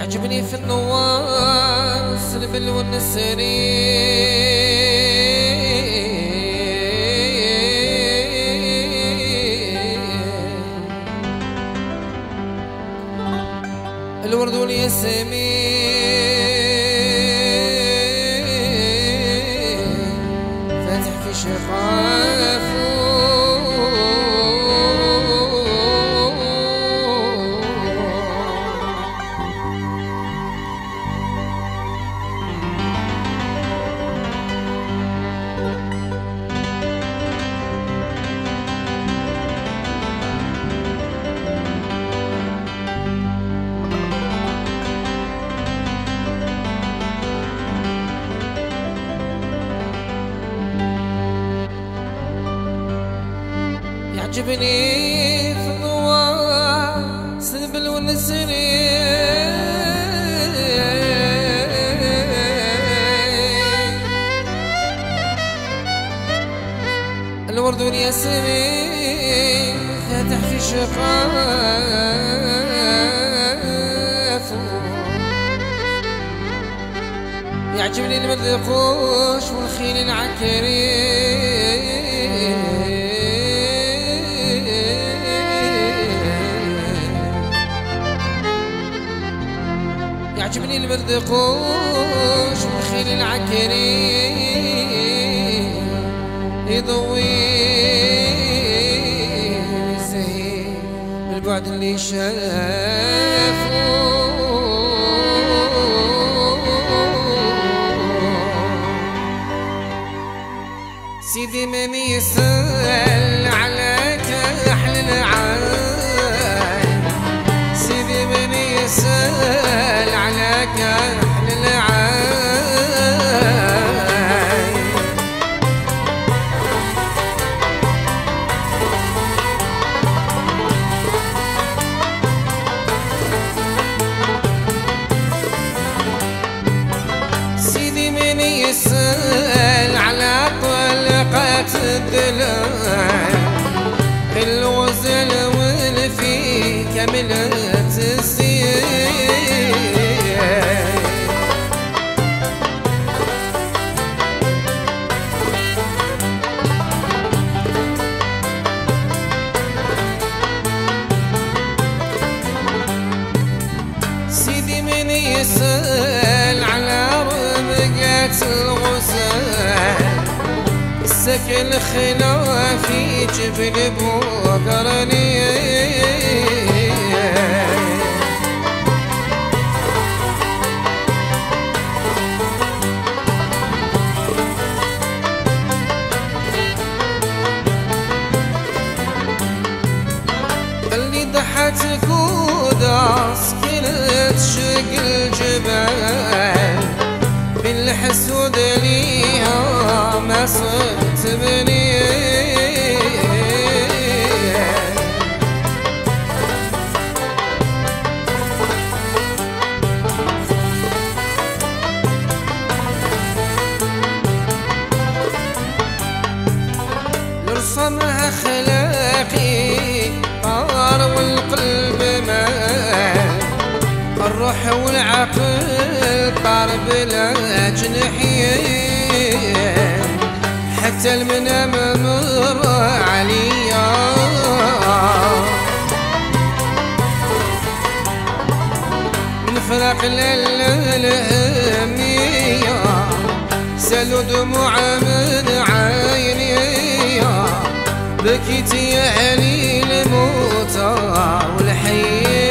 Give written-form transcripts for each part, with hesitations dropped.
يعجبني في النواس البل والنسرين الورد والياسمين فاتح في شقافه يعجبني في الضواء سنبل والنسرين الورد والياسمين فاتح في شقافه يعجبني المذقوش والخيل العكرين يعجبني المردقوش والخيل العكرين يضوي زين بالبعد اللي شافه سيدي من يسأل عليك أحل العين سيدي من يسأل عليك أحل العين سيدي من يسأل على طلقة الدلال الوزن والفي كملت السير سيدي من يسأل على رمقة الغسال السكن خلافي جبل بوقرني اللي ضحتك وداس كنت شق الجبال بالحسود ليها ما صرت بني لرسمها خلاقي طار والقلب مال الروح والعقل طار بلا جنحين حتى المنام مر عليا من فراق الهمية سالوا دموع من عيني بكيت يا علي الموتى والحي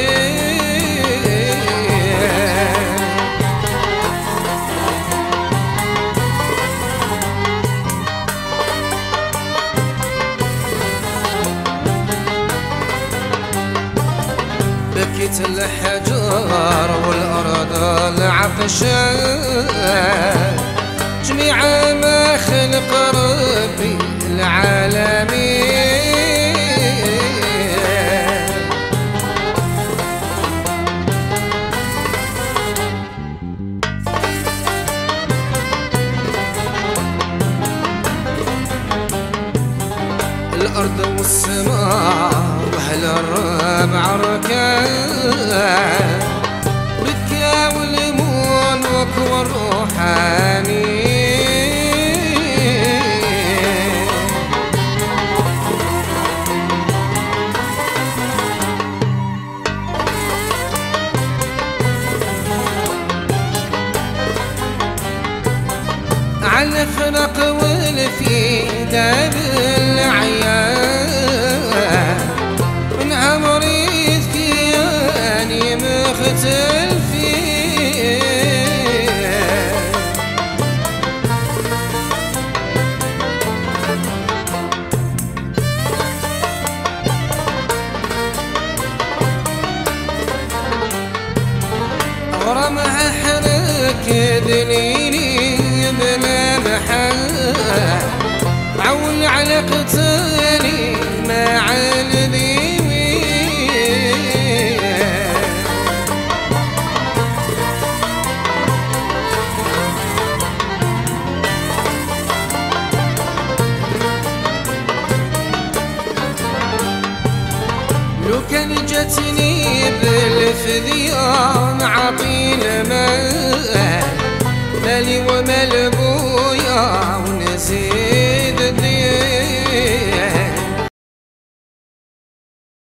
بكيت الحجار والأرض العطشان جميع ما خلق ربي العالمين الأرض والسماء وأهل الربع ركان أبوك والروحاني. على الخلق والفيدة بالعيان من عمري ذكياني مختلفين. غرمها حرك دليلي بلا محل عول على قتالي مع الذيوين. لو كان جتني بالفديان عطينا مالي ومال بويا ونزل